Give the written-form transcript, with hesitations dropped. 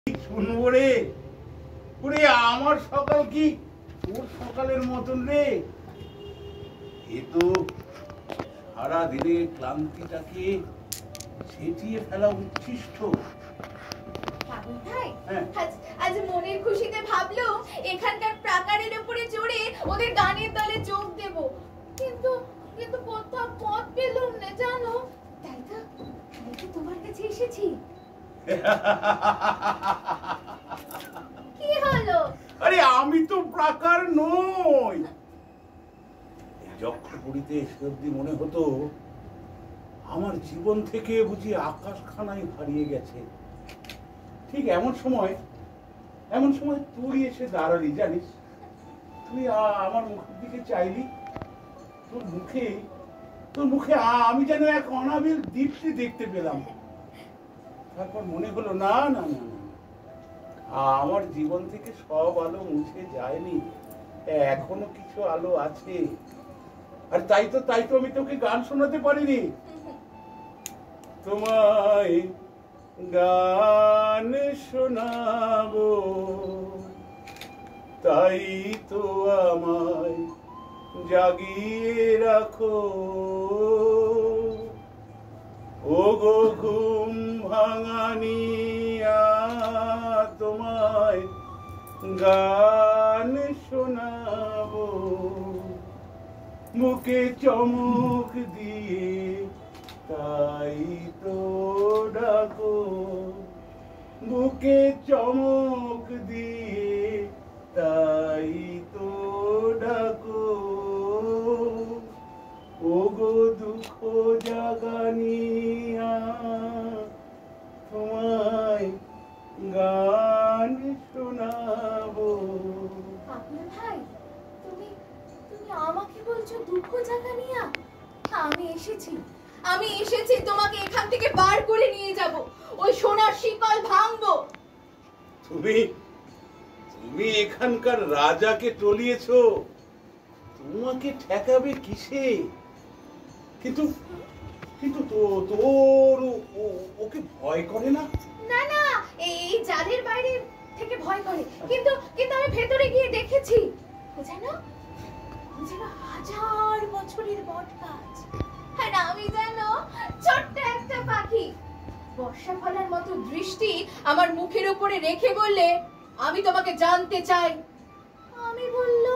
শুনবো রে। ওরে আমার সকাল কি তোর সকালের মতন রে? এ তো সারা দিনে ক্লান্তিটাকে ছেটিয়ে ফেলা উচ্ছিষ্ট। আজ মনের খুশিতে ভাবলো এখানকার প্রাকারের উপরে চড়ে ওদের গানের দলে যোগ দেব, কিন্তু কিন্তু কোথাও পথ পেলাম না জানো। তাই তো তোমার কাছে এসেছি। কি হলো? আরে আমি তো প্রাকার নই। যক্ষপুরীতে সত্যি মনে হতো আমার জীবন থেকে বুঝি আকাশখানাই হারিয়ে গেছে। ঠিক এমন সময় তুই এসে দাঁড়ালি জানিস। তুই আমার মুখের দিকে চাইলি, তোর মুখে আমি যেন এক অনাবিল দীপ্তি দেখতে পেলাম। তারপর মনে হলো না না না না, আমার জীবন থেকে সব আলো মুছে যায়নি, এখনো কিছু আলো আছে। আর তাই তো আমি তোকে গান শোনাতে পারিনি। তোমায় গান শোনাবো, তাই তো আমায় জাগিয়ে রাখো। ও গো ঘুম ভাঙানিয়া, তোমায় গান শোনাবো। মুখে চমক দিয়ে তাই তো ডাকো, বুকে চমক দিয়ে তাই তো ডাকো। ও গো দুঃখ জাগানিয়া, তোমায় গান শোনাবো। আপনার ভাই, তুমি আমাকে বলছো দুঃখ জাগানিয়া? আমি এসেছি তোমাকে এখান থেকে বার করে নিয়ে যাব, ওই সোনার শিকল ভাঙবো। তুমি এখানকার রাজাকে টলিয়েছো, তোমাকে ঠেকাবে কিসে? কিন্তু তোর ওকে ভয় করে না? না না, এই জালের বাইরে থেকে ভয় করে, কিন্তু আমি ভেতরে গিয়ে দেখেছি ও যেন হাজার বছরের বটগাছ, আর আমি যেন ছোট্ট একটা পাখি। বর্ষা ফলার মতো দৃষ্টি আমার মুখের উপরে রেখে বললে, আমি তোমাকে জানতে চাই। আমি বললাম